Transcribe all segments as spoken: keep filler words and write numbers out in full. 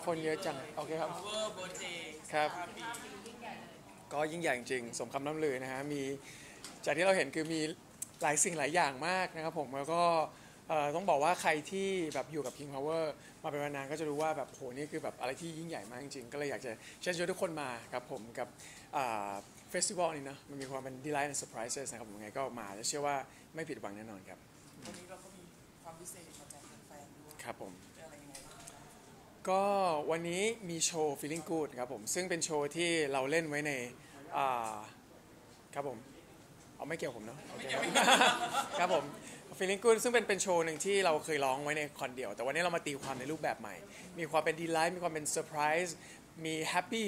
คนเยอะจังโอเคครับ Power Birthday ครับก็ยิ่งใหญ่จริงๆสมคำล่ำลือนะฮะมีจากที่เราเห็นคือมีหลายสิ่งหลายอย่างมากนะครับผมแล้วก็ต้องบอกว่าใครที่แบบอยู่กับ King Power มาเป็นนานก็จะรู้ว่าแบบโหนี่คือแบบอะไรที่ยิ่งใหญ่มากจริงๆก็เลยอยากจะเชิญชวนทุกคนมาครับผมกับเฟสติวัลนี้นะมันมีความเป็น delight and surprises นะครับผมยังไงก็มาและเชื่อว่าไม่ผิดหวังแน่นอนครับวันนี้เราก็มีความพิเศษมาแจกแฟนๆด้วยครับผมอะไรยังไงบ้างก็วันนี้มีโชว์ Feeling Good ครับผมซึ่งเป็นโชว์ที่เราเล่นไว้ในครับผมเอาไม่เกี่ยวผมเนาะครับผม Feeling Good ซึ่งเป็นเป็นโชว์หนึ่งที่เราเคยร้องไว้ในคอนเดียวแต่วันนี้เรามาตีความในรูปแบบใหม่มีความเป็น delight มีความเป็น surprise มี happy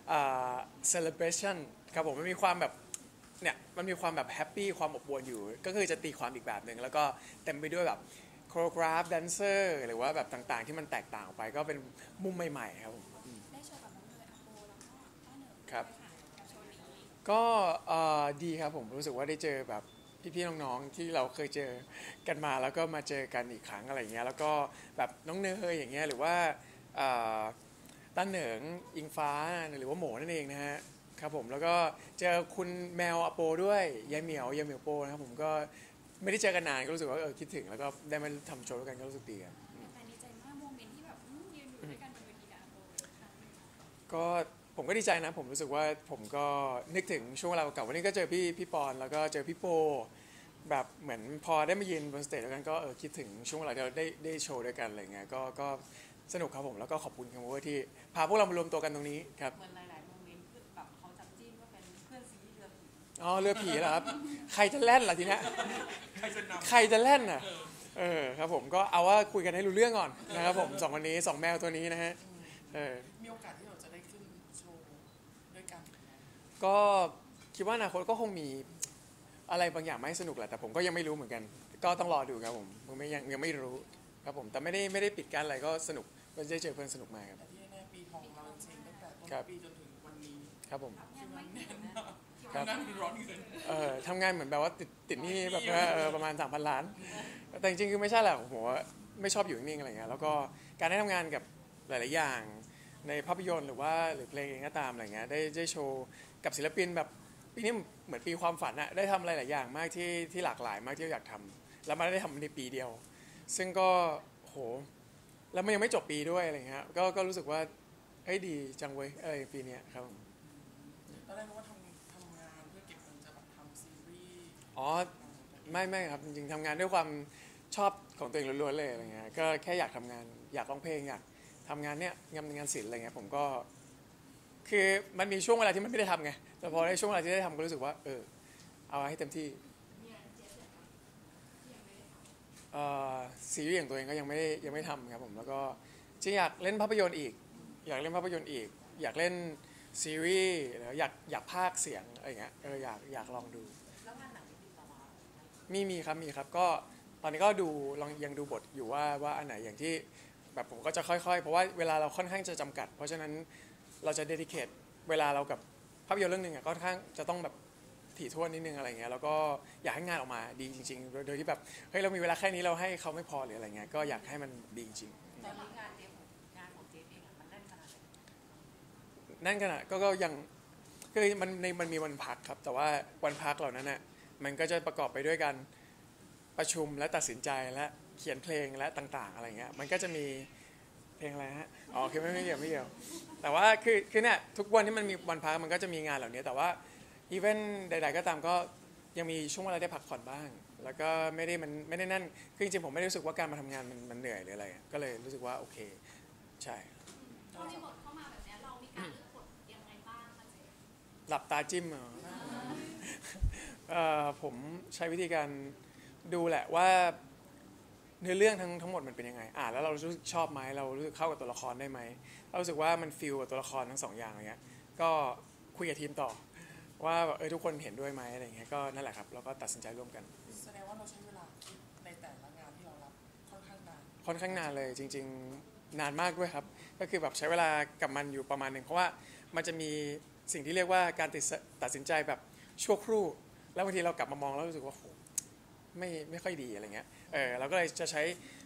celebration ครับผมมันมีความแบบเนี่ยมันมีความแบบ happy ความอบอวลอยู่ก็คือจะตีความอีกแบบหนึ่งแล้วก็เต็มไปด้วยแบบโคโรกราฟแดนเซอร์หรือว่าแบบต่างๆที่มันแตกต่างออกไปก็เป็นมุมใหม่ๆครับผมได้โชว์กับน้องเนยอาโปแล้วก็ต้าเหนิงครับโชว์นี้ก็ดีครับผมรู้สึกว่าได้เจอแบบพี่ๆน้องๆที่เราเคยเจอกันมาแล้วก็มาเจอกันอีกครั้งอะไรเงี้ยแล้วก็แบบน้องเนยอย่างเงี้ยหรือว่าต้าเหนิงอิงฟ้าหรือว่าหมูนั่นเองนะฮะครับผมแล้วก็เจอคุณแมวอโปด้วยยายเหมียวยายเหมียวโปนะครับผมก็ไม่ได้เจอกันนานก็รู้สึกว่าเออคิดถึงแล้วก็ได้มาทำโชว์ด้วยกันก็รู้สึกดีครับแต่ดีใจมากโมเมนต์ที่แบบยืนอยู่ด้วยกันบนเวทีกับอาโปก็ผมก็ดีใจนะผมรู้สึกว่าผมก็นึกถึงช่วงเวลาเก่าวันนี้ก็เจอพี่พี่ปอนแล้วก็เจอพี่โปแบบเหมือนพอได้มายืนบนสเตจด้วยกันก็เออคิดถึงช่วงเวลาที่เราได้ได้โชว์ด้วยกันอะไรเงี้ยก็ก็สนุกครับผมแล้วก็ขอบคุณคัมเวอร์ที่พาพวกเรามารวมตัวกันตรงนี้ครับเหมือนหลายๆโมเมนต์คือแบบเขาจับจิ้นว่าเป็นเพื่อนซีเรือผีอ๋อเรือผีเหรอครับใครจะแล่นล่ะทีนี้ใครจะนำใครจะแล่นน่ะเออครับผมก็เอาว่าคุยกันให้รู้เรื่องก่อนนะครับผมสองวันนี้สองแมวตัวนี้นะฮะเออมีโอกาสที่เราจะได้ขึ้นโชว์ด้วยกันก็คิดว่าอนาคตก็คงมีอะไรบางอย่างไม่สนุกแหละแต่ผมก็ยังไม่รู้เหมือนกันก็ต้องรอดูครับผมผมไม่ยังยังไม่รู้ครับผมแต่ไม่ได้ไม่ได้ปิดกั้นอะไรก็สนุกก็ได้เจอเพื่อนสนุกมากครับแต่ที่แน่ปีทองเราเชงตั้งแต่ต้นปีจนถึงวันนี้ครับผมคิวงานแน่นมากคิวงานร้อนเงินเออทำงานเหมือนแบบว่าติดติดหนี้แบบว่าเออประมาณสามพันล้านแต่จริงๆคือไม่ใช่แหละผมว่าไม่ชอบอยู่นิ่งๆอะไรเงี้ยแล้วก็การได้ทำงานกับหลายๆอย่างในภาพยนตร์หรือว่าหรือเพลงเองก็ตามอะไรเงี้ยได้ได้โชว์กับศิลปินแบบปีนี้เหมือนปีความฝันอะได้ทำอะไรหลายอย่างมากที่ที่หลากหลายมากที่เราอยากทำแล้วมันได้ทำในปีเดียวซึ่งก็โหแล้วมันยังไม่จบปีด้วยอะไรเงี้ยก็ก็รู้สึกว่าเฮ้ยดีจังเว้ยอะไรปีนี้ครับตอนแรกนึกว่าทำทำงานเพื่อเก็บเงินจะแบบทำซีรีส์อ๋อไม่ไม่ครับจริงๆทำงานด้วยความชอบของตัวเองล้วนๆเลยอะไรเงี้ยก็แค่อยากทำงานอยากร้องเพลงอยากทำงานเนี้ยงานงานศิลป์อะไรเงี้ยผมก็คือมันมีช่วงเวลาที่มันไม่ได้ทำไงแต่พอในช่วงเวลาที่ได้ทำก็รู้สึกว่าเออเอาให้เต็มที่ซีรีส์อย่างตัวเองก็ยังไม่ได้ยังไม่ทำครับผมแล้วก็จริงอยากเล่นภาพยนตร์อีกอยากเล่นภาพยนตร์อีกอยากเล่นซีรีส์หรืออยากอยากพากย์เสียงอะไรเงี้ยเอออยากอยากลองดูแล้วงานหนังติดต่อมามีมีครับมีครับก็ตอนนี้ก็ดูลองยังดูบทอยู่ว่าว่าอันไหนอย่างที่แบบผมก็จะค่อยๆเพราะว่าเวลาเราค่อนข้างจะจำกัดเพราะฉะนั้นเราจะเดดิเคทเวลาเรากับภาพยนตร์เรื่องหนึ่งอ่ะก็ค่อนข้างจะต้องแบบถี่ถ้วนนิดนึงอะไรเงี้ยแล้วก็อยากให้งานออกมาดีจริงๆโดยที่แบบเฮ้ยเรามีเวลาแค่นี้เราให้เขาไม่พอหรืออะไรเงี้ยก็อยากให้มันดีจริงตอนนี้งานเจฟงานของเจฟเองอ่ะมันแน่นขนาดไหนนั่นขนาดก็ก็ยังคือมันในมันมีวันพักครับแต่ว่าวันพักเหล่านั้นน่ะมันก็จะประกอบไปด้วยกันประชุมและตัดสินใจและเขียนเพลงและต่างๆอะไรเงี้ยมันก็จะมีเพลงอะไรฮะอ๋อคือไม่ไม่เกี่ยวไม่เกี่ยวแต่ว่าคือคือเนี่ยทุกวันที่มันมีวันพักมันก็จะมีงานเหล่านี้แต่ว่าอีเวนต์ใดๆก็ตามก็ยังมีช่วงเวลาได้พักผ่อนบ้างแล้วก็ไม่ได้มันไม่ได้นั่นคือจริงๆผมไม่ได้รู้สึกว่าการมาทำงานมันมันเหนื่อยหรืออะไรก็เลยรู้สึกว่าโอเคใช่พอมีบทเข้ามาแบบนี้เรามีการเลือกบทยังไงบ้างคะเจฟหลับตาจิ้มเหรอผมใช้วิธีการดูแหละว่าเนื้อเรื่องทั้งทั้งหมดมันเป็นยังไงอ่านแล้วเรารู้สึกชอบไหมเรารู้สึกเข้ากับตัวละครได้ไหมเรารู้สึกว่ามันฟิลกับตัวละครทั้งสองอย่างอะไรเงี้ยก็คุยกับทีมต่อว่าเออทุกคนเห็นด้วยไหมอะไรเงี้ยก็นั่นแหละครับแล้วก็ตัดสินใจร่วมกันแสดงว่าเราใช้เวลาคิดในแต่ละงานที่เรารับค่อนข้างนานค่อนข้างนานเลยจริงๆนานมากด้วยครับก็คือแบบใช้เวลากับมันอยู่ประมาณหนึ่งเพราะว่ามันจะมีสิ่งที่เรียกว่าการตัดสินใจแบบชั่วครู่แล้วบางทีเรากลับมามองแล้วรู้สึกว่าไม่ไม่ค่อยดีอะไรเงี้ยเออเราก็เลยจะใช้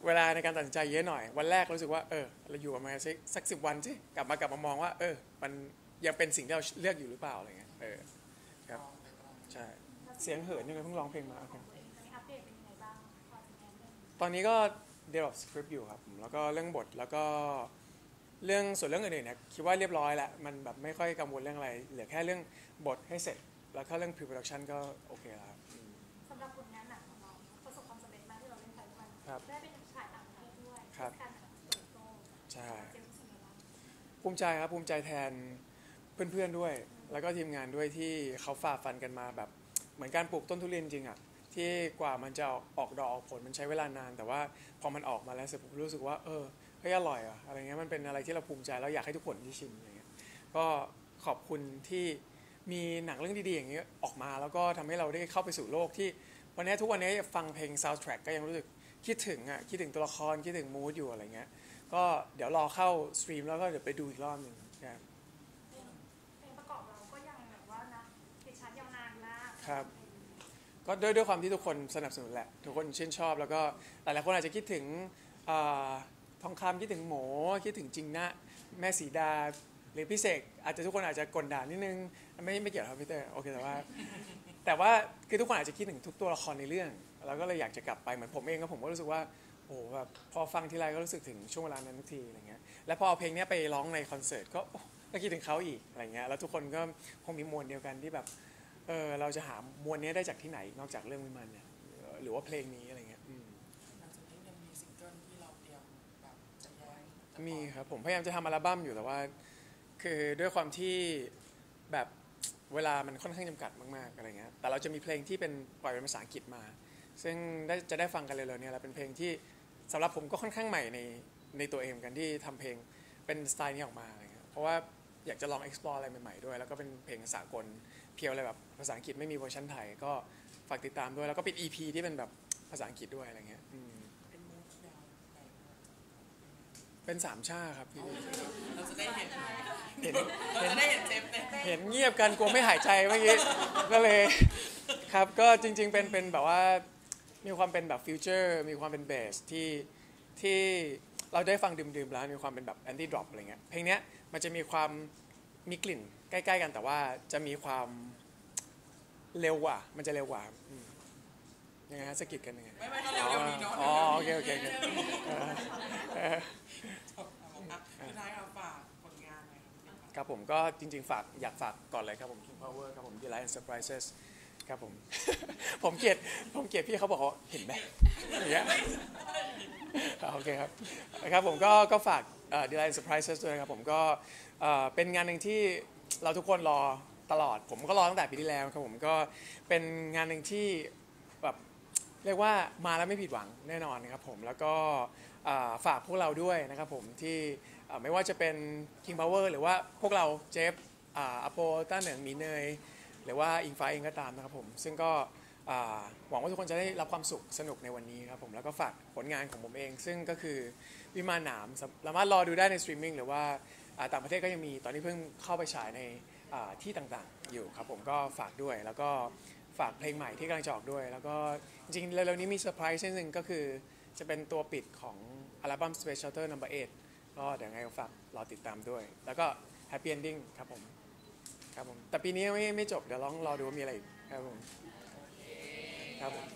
เวลาในการตัดสินใจเยอะหน่อยวันแรกรู้สึกว่าเออเราอยู่ประมาณสักสักสิบวันสิกลับมากลับมามองว่าเออมันยังเป็นสิ่งที่เราเลือกอยู่หรือเปล่าอะไรเงี้ยเออครับใช่เสียงเหินยังไงเพิ่งร้องเพลงมาโอเคตอนนี้อัปเดตเป็นยังไงบ้างพอถึงแอนเรื่องตอนนี้ก็ develop script อยู่ครับผมแล้วก็เรื่องบทแล้วก็เรื่องส่วนเรื่องอื่นๆเนี่ยคิดว่าเรียบร้อยแล้วมันแบบไม่ค่อยกังวลเรื่องอะไรเหลือแค่เรื่องบทให้เสร็จแล้วก็เรื่อง pre-production ก็โอเคแล้วครับอืมสำหรับผลงานหนังของเราประสบความสำเร็จมากที่เราเล่นไปวันครับได้เป็นฉายต่างประเทศด้วยครับการหนังเปิดโตใช่เจมส์รู้สึกยังไงบ้างภูมิใจครับภูมิใจแทนเพื่อนๆด้วย แล้วก็ทีมงานด้วยที่เขาฝ่าฟันกันมาแบบเหมือนการปลูกต้นทุเรียนจริงอ่ะที่กว่ามันจะออกดอกออกผลมันใช้เวลานาน แต่ว่าพอมันออกมาแล้วเสร็จผมรู้สึกว่าเออเฮ้ยอร่อยอ่ะอะไรเงี้ยมันเป็นอะไรที่เราภูมิใจแล้วอยากให้ทุกคนที่ชิมอะไรเงี้ยก็ขอบคุณที่มีหนังเรื่องดีๆอย่างเงี้ยออกมาแล้วก็ทำให้เราได้เข้าไปสู่โลกที่วันนี้ทุกวันนี้ฟังเพลง soundtrack ก็ยังรู้สึกคิดถึงอ่ะคิดถึงตัวละครคิดถึงมูดอยู่อะไรเงี้ยก็เดี๋ยวรอเข้าสตรีมแล้วก็เดี๋ยวไปดูอีกรอบหนึ่งครับเพลงประกอบเราก็ยังแบบว่านะติดชาร์ตยาวนานมากครับ ก็ด้วยด้วยความที่ทุกคนสนับสนุนแหละทุกคนชื่นชอบแล้วก็หลายๆคนอาจจะคิดถึงอ่าทองคำคิดถึงหมูคิดถึงจริงนะแม่สีดาหรือพี่เสกอาจจะทุกคนอาจจะกลด่านิดนึงไม่ไม่เกี่ยวกับพี่เตอร์โอเคแต่ว่า แต่ว่าคือทุกคนอาจจะคิดถึงทุกตัวละครในเรื่องแล้วก็เลยอยากจะกลับไปเหมือนผมเองก็ผมก็รู้สึกว่าโอ้โหแบบพอฟังทีไรก็รู้สึกถึงช่วงเวลานั้นทุกทีอะไรเงี้ยแล้วพอเอาเพลงนี้ไปร้องในคอนเสิร์ตก็โอ้ก็คิดถึงเขาอีกอะไรเงี้ยแล้วทุกคนก็คงมีมวลเดียวกันที่แบบเออเราจะหามวลนี้ได้จากที่ไหนนอกจากเรื่องวิมานเนี่ยหรือว่าเพลงนี้อะไรเงี้ยอืมหลังจากนี้ยังมีซิงเกิลที่เราเตรียมแบบจะแย้งมีครับผมพยายามจะทำอัลบั้มอยู่แต่ว่า คือด้วยความที่แบบเวลามันค่อนข้างจำกัดมากๆอะไรเงี้ยแต่เราจะมีเพลงที่เป็นปล่อยเป็นภาษาอังกฤษมา ซึ่งได้จะได้ฟังกันเร็วๆเนี้แล้วเป็นเพลงที่สำหรับผมก็ค่อนข้างใหม่ในในตัวเองเหมือนกันที่ทำเพลงเป็นสไตล์นี้ออกมาอะไรเงี้ยเพราะว่าอยากจะลอง explore อะไรใหม่ๆด้วย แล้วก็เป็นเพลงสากลเพียวอะไรแบบภาษาอังกฤษไม่มีเวอร์ชันไทยก็ฝากติดตามด้วยแล้วก็เป็น อี พี ที่เป็นแบบภาษาอังกฤษด้วยอะไรเงี้ยอืมเป็นมูดแนวไหนเป็นสามชาครับพี่เราจะได้เห็นเห็นเราจะได้เห็นเจฟในเห็นเงียบกันกลัวไม่หายใจเมื่อกี้ ก็เลยครับก็จริงๆเป็นเป็นแบบว่ามีความเป็นแบบฟิวเจอร์มีความเป็นเบสที่ที่เราได้ฟังดื่มๆแล้วมีความเป็นแบบแอนตี้ดรอปอะไรเงี้ยเพลงเนี้ยมันจะมีความมีกลิ่นใกล้ๆกันแต่ว่าจะมีความเร็วกว่ามันจะเร็วกว่าอืมยังไงฮะสะกิดกันยังไงไม่ไม่ก็เร็วๆนี้เนาะอ๋อโอเคโอเคโอเคเออเอออ่ะสุดท้ายเราฝากผลงานหน่อยครับครับผมก็จริงๆฝากอยากฝากก่อนเลยครับผม King Power ครับผม Delight and Surprises ครับผม ผมเกลียดผมเกลียดพี่เขาบอกว่าเห็นไหมอย่างเงี้ยอ่าโอเคครับนะครับผมก็ก็ฝากเอ่อ Delight and Surprises ด้วยนะครับผมก็เอ่อเป็นงานหนึ่งที่เราทุกคนรอตลอด ผมก็รอตั้งแต่ปีที่แล้วครับผมก็เป็นงานหนึ่งที่แบบเรียกว่ามาแล้วไม่ผิดหวังแน่นอนนะครับผมแล้วก็อ่าฝากพวกเราด้วยนะครับผมที่ อ่าไม่ว่าจะเป็น King Power หรือว่าพวกเราเจฟอ่าอโปต้าเหนิงหมีเนยหรือว่าอิงฟ้าเองก็ตามนะครับผมซึ่งก็อ่าหวังว่าทุกคนจะได้รับความสุขสนุกในวันนี้ครับผมแล้วก็ฝากผลงานของผมเอง ซึ่งก็คือวิมานหนามสามารถรอดูได้ในสตรีมมิ่งหรือว่าอ่าต่างประเทศก็ยังมีตอนนี้เพิ่งเข้าไปฉายในอ่าที่ต่างๆอยู่ครับผมก็ฝากด้วยแล้วก็ฝากเพลงใหม่ที่กำลังจะออกด้วย แล้วก็จริงๆเร็วๆนี้มีเซอร์ไพรส์หนึ่งก็คือจะเป็นตัวปิดของอัลบั้ม Space Shuttle Number เอ็ดก็เดี๋ยวไงก็ฝากรอติดตามด้วย แล้วก็ Happy Ending ครับผมครับผมแต่ปีนี้ไม่ไม่จบเดี๋ยวลองรอดูว่ามีอะไรอีกครับผมครับผม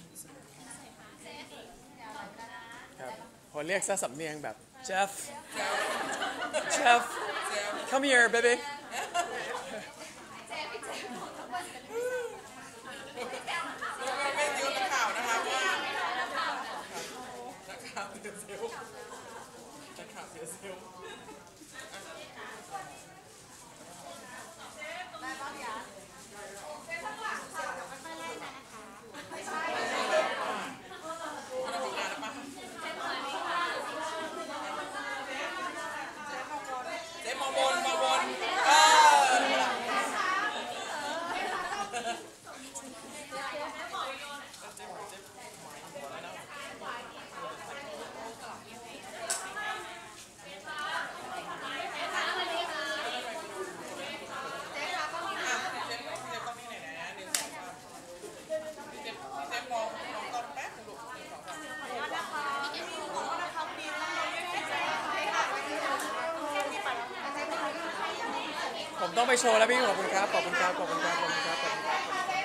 ครับพอเรียกซะสำเนียงแบบ Jeff Jeff come here baby ไม่เจอนักข่าวนะคะว่านักข่าวเดือดเซลนักข่าวเดือดเซลเจ๊มองบนมองบนเออขออนุญาตนะคะผมต้องไปโชว์แล้วพี่ขอบคุณครับขอบคุณครับขอบคุณครับขอบคุณครับขอบคุณครับ